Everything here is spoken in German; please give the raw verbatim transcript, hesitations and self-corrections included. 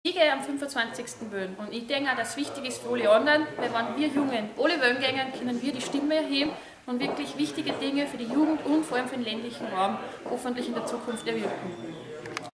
Ich gehe am fünfundzwanzigsten wählen und ich denke auch, dass es wichtig ist für alle anderen, weil wenn wir Jungen alle wählen gehen, können wir die Stimme erheben und wirklich wichtige Dinge für die Jugend und vor allem für den ländlichen Raum hoffentlich in der Zukunft erwirken.